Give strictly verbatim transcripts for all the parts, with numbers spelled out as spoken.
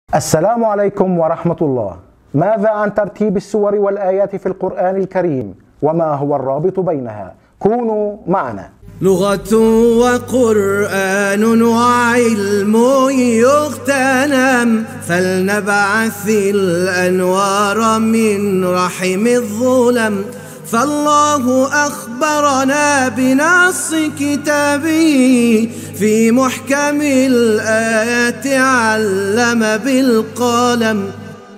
السلام عليكم ورحمة الله. ماذا عن ترتيب السور والآيات في القرآن الكريم وما هو الرابط بينها؟ كونوا معنا. لغة وقرآن وعلم يغتنم، فلنبعث الأنوار من رحم الظلم. فالله أخبرنا بنص كتابه في محكم الآيات علم بالقلم.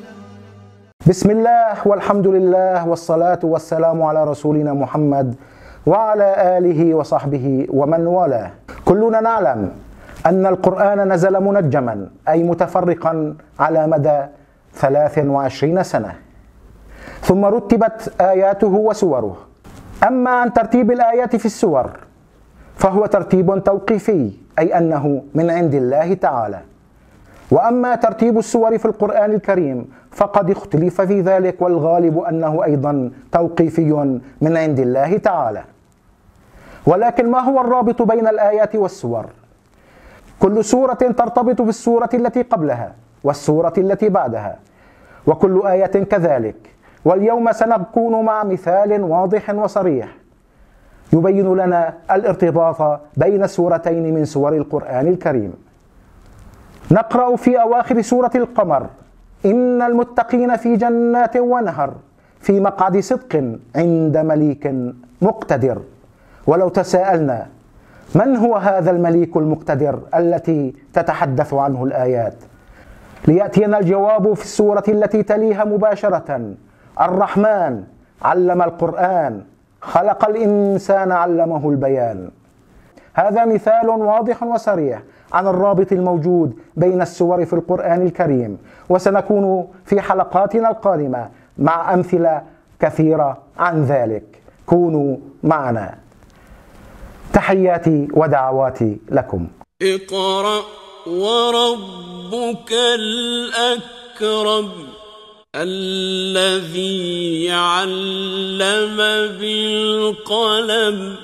بسم الله والحمد لله والصلاة والسلام على رسولنا محمد وعلى آله وصحبه ومن والاه. كلنا نعلم أن القرآن نزل منجما، أي متفرقا على مدى ثلاث وعشرين سنة، ثم رتبت آياته وسوره. أما عن ترتيب الآيات في السور فهو ترتيب توقيفي، أي أنه من عند الله تعالى. وأما ترتيب السور في القرآن الكريم فقد اختلف في ذلك، والغالب أنه أيضا توقيفي من عند الله تعالى. ولكن ما هو الرابط بين الآيات والسور؟ كل سورة ترتبط بالسورة التي قبلها والسورة التي بعدها، وكل آية كذلك. واليوم سنكون مع مثال واضح وصريح يبين لنا الارتباط بين سورتين من سور القرآن الكريم. نقرأ في أواخر سورة القمر: إن المتقين في جنات ونهر في مقعد صدق عند مليك مقتدر. ولو تساءلنا من هو هذا المليك المقتدر التي تتحدث عنه الآيات، ليأتينا الجواب في السورة التي تليها مباشرة: الرحمن علم القرآن خلق الإنسان علمه البيان. هذا مثال واضح وصريح عن الرابط الموجود بين السور في القرآن الكريم، وسنكون في حلقاتنا القادمة مع أمثلة كثيرة عن ذلك. كونوا معنا. تحياتي ودعواتي لكم. اقرأ وربك الأكرم الذي علم بالقلم